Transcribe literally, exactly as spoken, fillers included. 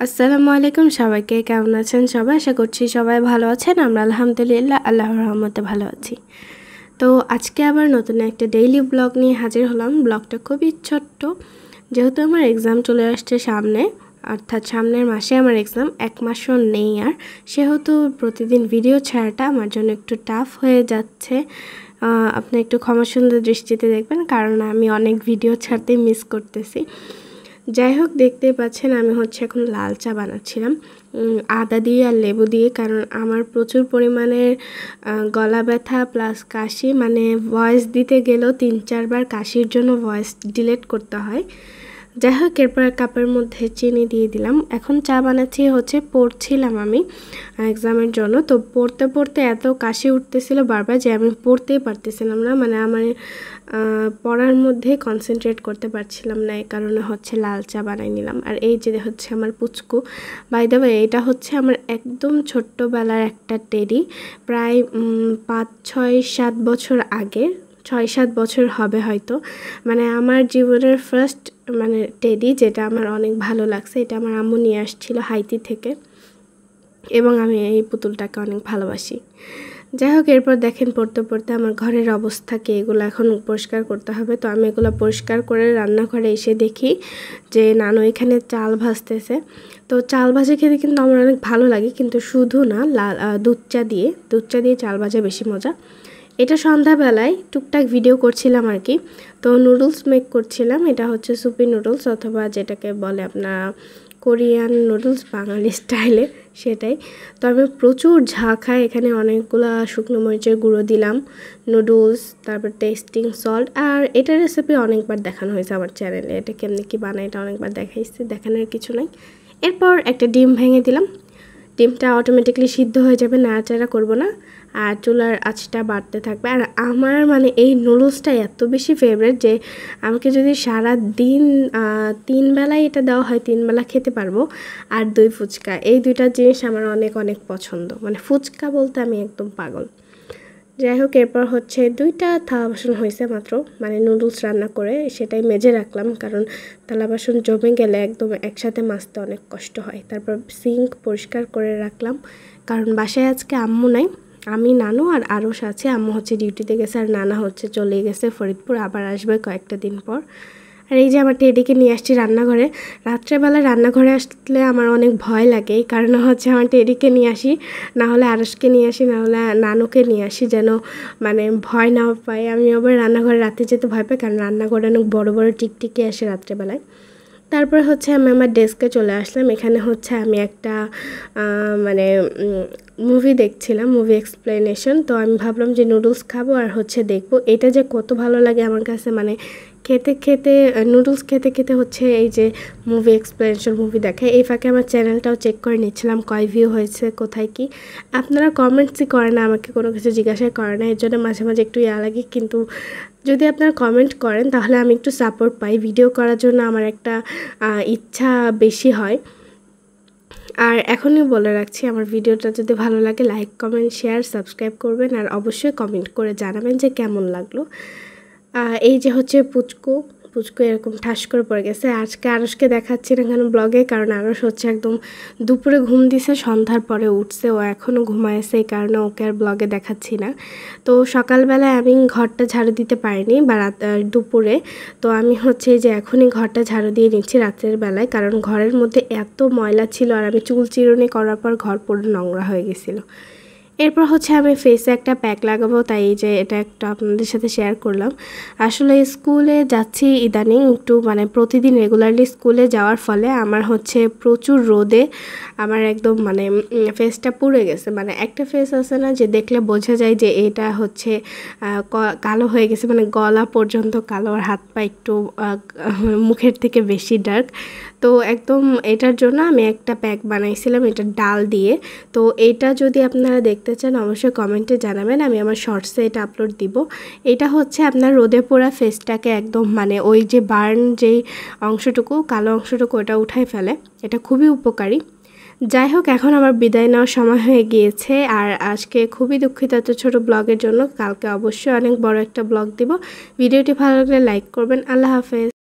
আসসালামু আলাইকুম সবাইকে কেমন আছেন সবাই আশা করছি সবাই ভালো আছেন আমরা আলহামদুলিল্লাহ আল্লাহর রহমতে ভালো আছি। তো আজকে আবার নতুন একটা ডেইলি ব্লগ নিয়ে হাজির হলাম। ব্লগটা খুবই ছোট্ট, যেহেতু আমার এক্সাম চলে আসছে সামনে, অর্থাৎ সামনের মাসে আমার এক্সাম, এক মাসও নেই আর, সেহেতু প্রতিদিন ভিডিও ছাড়াটা আমার জন্য একটু টাফ হয়ে যাচ্ছে। আপনি একটু ক্ষমা সুন্দর দৃষ্টিতে দেখবেন, কারণ আমি অনেক ভিডিও ছাড়তেই মিস করতেছি। যাই হোক, দেখতেই পাচ্ছেন আমি হচ্ছে এখন লাল চা বানাচ্ছিলাম আদা দিয়ে আর লেবু দিয়ে, কারণ আমার প্রচুর পরিমাণের গলা ব্যথা প্লাস কাশি, মানে ভয়েস দিতে গেলেও তিন চারবার কাশির জন্য ভয়েস ডিলিট করতে হয়। যাই হোক, এরপর কাপের মধ্যে চিনি দিয়ে দিলাম। এখন চা বানাচ্ছি হচ্ছে পড়ছিলাম আমি এক্সামের জন্য, তো পড়তে পড়তে এত কাশি উঠতেছিল বারবার যে আমি পড়তেই পারতেছিলাম না, মানে আমার পড়ার মধ্যে কনসেন্ট্রেট করতে পারছিলাম না। এই কারণে হচ্ছে লাল চা বানাই নিলাম। আর এই যে হচ্ছে আমার পুচকু, বাই দ্য ওয়ে এটা হচ্ছে আমার একদম ছোট্টবেলার একটা টেডি, প্রায় পাঁচ ছয় সাত বছর আগে, ছয় সাত বছর হবে হয়তো। মানে আমার জীবনের ফার্স্ট মানে টেডি, যেটা আমার অনেক ভালো লাগছে। এটা আমার আম্মু নিয়ে আসছিল হাইতি থেকে, এবং আমি এই পুতুলটাকে অনেক ভালোবাসি। যাই হোক, এরপর দেখেন পড়তে পড়তে আমার ঘরের অবস্থা কি, এগুলো এখন পরিষ্কার করতে হবে। তো আমি এগুলো পরিষ্কার করে রান্নাঘরে এসে দেখি যে নানু এখানে চাল ভাজতেছে। তো চাল ভাজা খেতে কিন্তু আমার অনেক ভালো লাগে, কিন্তু শুধু না, লাল দুধ চা দিয়ে দুধ চা দিয়ে চাল ভাজা বেশি মজা। এটা সন্ধ্যাবেলায় টুকটাক ভিডিও করছিলাম আর কি। তো নুডলস মেক করছিলাম, এটা হচ্ছে সুপি নুডলস, অথবা যেটাকে বলে আপনার কোরিয়ান নুডলস বাঙালি স্টাইলে, সেটাই। তো আমি প্রচুর ঝাঁ খাই, এখানে অনেকগুলো শুকনো মরিচের গুঁড়ো দিলাম, নুডলস, তারপর টেস্টিং সল্ট। আর এটা রেসিপি অনেকবার দেখানো হয়েছে আমার চ্যানেলে, এটা কেমনি কী বানায় এটা অনেকবার দেখাইছি, দেখানোর কিছু নাই। এরপর একটা ডিম ভেঙে দিলাম, ডিমটা অটোমেটিকলি সিদ্ধ হয়ে যাবে, নাড়াচাড়া করবো না, আর চুলার আঁচটা বাড়তে থাকবে। আর আমার মানে এই নুডলসটা এত বেশি ফেভারিট যে আমাকে যদি সারা দিন তিন বেলায় এটা দেওয়া হয়, তিন বেলা খেতে পারবো। আর দই ফুচকা, এই দুইটা জিনিস আমার অনেক অনেক পছন্দ, মানে ফুচকা বলতে আমি একদম পাগল। যাই হোক, এরপর হচ্ছে দুইটা থালা বাসন হয়েছে মাত্র, মানে নুডলস রান্না করে সেটাই মেজে রাখলাম, কারণ থালা বাসন জমে গেলে একদম একসাথে মাজতে অনেক কষ্ট হয়। তারপর সিঙ্ক পরিষ্কার করে রাখলাম, কারণ বাসায় আজকে আম্মু নাই, আমি, নানু আর আরশ আছে। আম্মু হচ্ছে ডিউটিতে গেছে, আর নানা হচ্ছে চলে গেছে ফরিদপুর, আবার আসবে কয়েকটা দিন পর। আর এই যে আমার টেডিকে নিয়ে আসছি রান্নাঘরে। রাত্রেবেলা রান্নাঘরে আসলে আমার অনেক ভয় লাগে, এই কারণে হচ্ছে আমার টেডিকে নিয়ে আসি, না হলে আরশকে নিয়ে আসি, না হলে নানুকে নিয়ে আসি, যেন মানে ভয় না পাই। আমি আবার রান্নাঘরে রাতে যেতে ভয় পাই, কারণ রান্নাঘরে অনেক বড় বড় টিকটিকি আসে রাত্রেবেলায়। তারপর হচ্ছে আমি আমার ডেস্কে চলে আসলাম। এখানে হচ্ছে আমি একটা মানে মুভি দেখছিলাম, মুভি এক্সপ্লেনেশন। তো আমি ভাবলাম যে নুডলস খাবো আর হচ্ছে দেখবো, এটা যে কত ভালো লাগে আমার কাছে, মানে খেতে খেতে নুডলস খেতে খেতে হচ্ছে এই যে মুভি এক্সপ্লেনেশন মুভি দেখে। এই ফাঁকে আমার চ্যানেলটাও চেক করে নিচ্ছিলাম কয় ভিউ হয়েছে, কোথায় কি। আপনারা কমেন্টসই করে না, আমাকে কোনো কিছু জিজ্ঞাসা করে না, এর জন্য মাঝে মাঝে একটু ইয়া লাগে। কিন্তু যদি আপনারা কমেন্ট করেন তাহলে আমি একটু সাপোর্ট পাই, ভিডিও করার জন্য আমার একটা ইচ্ছা বেশি হয়। আর এখনই বলে রাখছি, আমার ভিডিওটা যদি ভালো লাগে লাইক কমেন্ট শেয়ার সাবস্ক্রাইব করবেন, আর অবশ্যই কমেন্ট করে জানাবেন যে কেমন লাগলো। এই যে হচ্ছে পুচকু, পুচকু এরকম ঠাস করে পড়ে গেছে। আজকে আরশকে দেখাচ্ছি না কেন ব্লগে, কারণ আরশ হচ্ছে একদম দুপুরে ঘুম দিছে, সন্ধ্যার পরে উঠছে, ও এখনও ঘুমায়েছে, এই কারণে ওকে আর ব্লগে দেখাচ্ছি না। তো সকালবেলায় আমি ঘরটা ঝাড়ু দিতে পারিনি, বা রাত দুপুরে, তো আমি হচ্ছে যে এখনই ঘরটা ঝাড়ু দিয়ে নিচ্ছি রাতের বেলায়, কারণ ঘরের মধ্যে এত ময়লা ছিল, আর আমি চুল চিরুনি করার পর ঘর পুরো নোংরা হয়ে গেছিলো। এরপর হচ্ছে আমি ফেসে একটা প্যাক লাগাবো, তাই যে এটা একটা আপনাদের সাথে শেয়ার করলাম। আসলে স্কুলে যাচ্ছি ইদানিং একটু, মানে প্রতিদিন রেগুলারলি স্কুলে যাওয়ার ফলে আমার হচ্ছে প্রচুর রোদে আমার একদম মানে ফেসটা পুড়ে গেছে। মানে একটা ফেস আছে না যে দেখলে বোঝা যায় যে এটা হচ্ছে কালো হয়ে গেছে, মানে গলা পর্যন্ত কালো, আর হাত পা একটু মুখের থেকে বেশি ডার্ক। তো একদম এটার জন্য আমি একটা প্যাক বানাইছিলাম, এটা ডাল দিয়ে। তো এটা যদি আপনারা দেখতে চান অবশ্যই কমেন্টে জানাবেন, আমি আমার শর্টসে এটা আপলোড দিব। এটা হচ্ছে আপনার রোদে পোড়া ফেসটাকে একদম মানে ওই যে বার্ন যেই অংশটুকু, কালো অংশটুকু, ওটা উঠাই ফেলে। এটা খুবই উপকারী। যাই হোক, এখন আমার বিদায় নেওয়ার সময় হয়ে গিয়েছে, আর আজকে খুবই দুঃখিত এত ছোটো ব্লগের জন্য। কালকে অবশ্যই অনেক বড় একটা ব্লগ দিব। ভিডিওটি ভালো লাগলে লাইক করবেন। আল্লাহ হাফেজ।